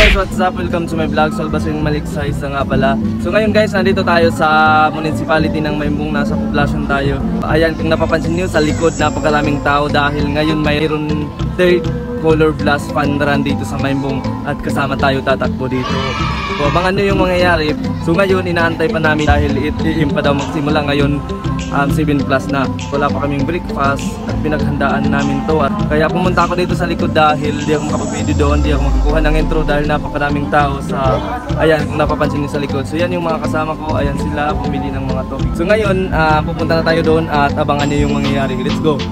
guys, what's up? Welcome to my vlog. Solbasing Maliksay nga pala. So ngayon guys, nandito tayo sa municipality ng Maymbong. Nasa poblasyon tayo. Ayan, kung napapansin nyo sa likod, napakaraming tao dahil ngayon mayroon third color blast fun run dito sa Maymbong at kasama tayo tatakbo dito. So abangan nyo yung mangyayari. So ngayon, inaantay pa namin dahil iim pa daw magsimula ngayon. 7 plus na. Wala pa kaming breakfast at pinaghandaan namin to. At kaya pumunta ako dito sa likod dahil di ako makapag-video doon, di ako makakuha ng intro dahil napakaraming tao sa, ayan, kung napapansin niyo sa likod. So yan yung mga kasama ko, ayan sila, pumili ng mga topic. So ngayon, pupunta na tayo doon at abangan niyo yung mangyayari. Let's go!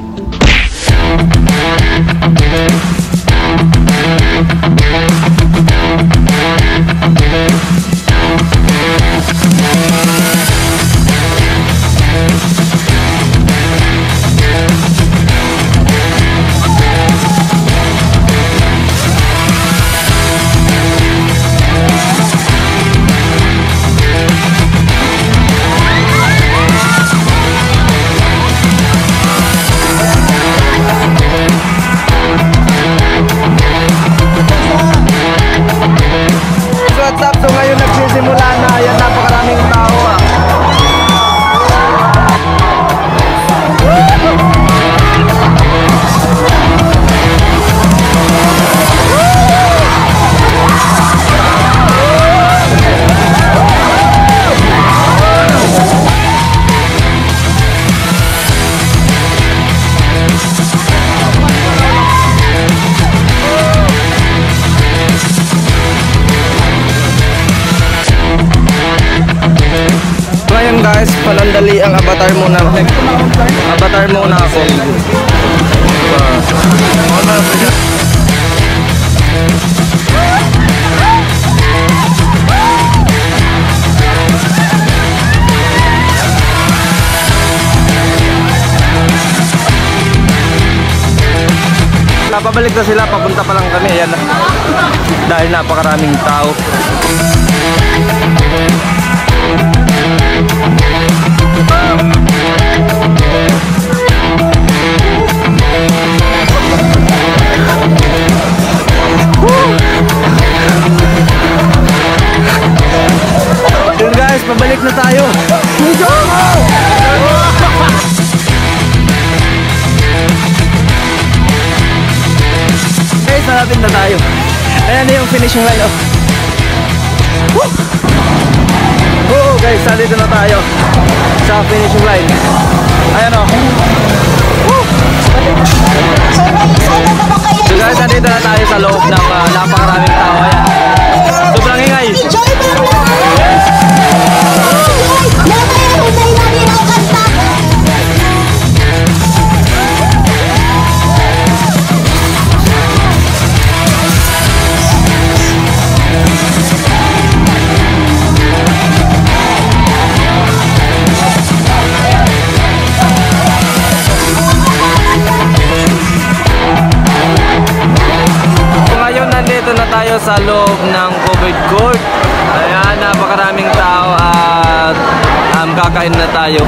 Guys, panandali ang avatar muna. Avatar muna ako. Napabalik na sila, papunta pa lang kami. Ayan, dahil napakaraming tao. Yun guys, pabalik na tayo. Okay, sarapin na tayo. Ayan na yung finishing line. Oh guys, dito na tayo sa finishing line. Ayan o. So guys, dito na tayo sa loob ng napakaraming tao. Ayan, sobrang ingay. Tayo sa loob ng covered court. Ayan, napakaraming tao at kakain na tayo.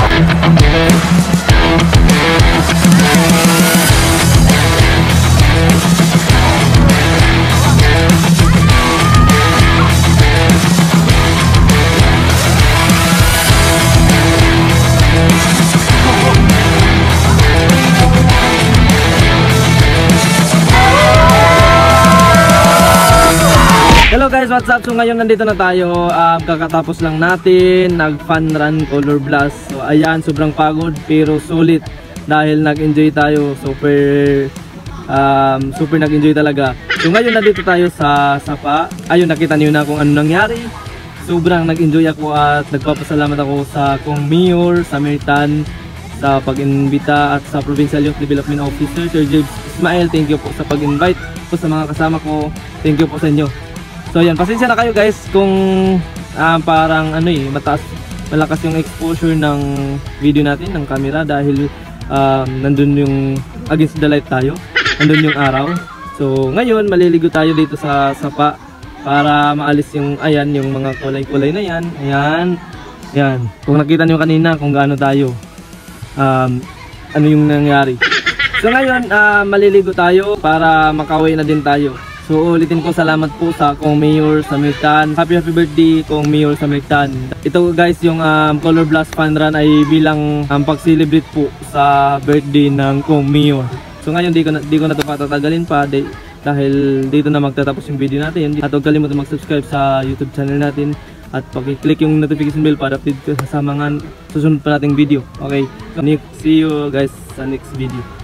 Hello guys, what's up? So ngayon nandito na tayo, kakatapos lang natin nag-fun run color blast. So ayan, sobrang pagod pero sulit dahil nag-enjoy tayo. Super nag-enjoy talaga. So ngayon nandito tayo sa Sapa. Ayun, nakita niyo na kung ano nangyari. Sobrang nag-enjoy ako at nagpapasalamat ako sa kong Mayor, sa Meritan, sa pag-imbita at sa Provincial Youth Development Officer, Sir James Ismael. Thank you po sa pag-invite po sa mga kasama ko. Thank you po sa inyo. So yan, pasensya na kayo guys kung parang ano malakas yung exposure ng video natin, ng camera dahil nandun yung against the light tayo, nandun yung araw. So ngayon maliligo tayo dito sa Sapa para maalis yung, ayan, yung mga kulay-kulay na yan. Ayan, yan. Kung nakita nyo kanina kung gaano tayo, ano yung nangyari. So ngayon maliligo tayo para makauwi na din tayo. So ulitin ko, salamat po sa Kong Mayor Samirtan. Happy birthday Kong Mayor Samirtan. Ito guys, yung Color Blast Fun Run ay bilang pag-celebrate po sa birthday ng Kong Mayor. So ngayon di ko na ito patatagalin pa dahil dito na magtatapos yung video natin. At huwag kalimutan mag-subscribe sa YouTube channel natin at pag-click yung notification bell para update ka sa mga susunod pa nating video. Okay, see you guys sa next video.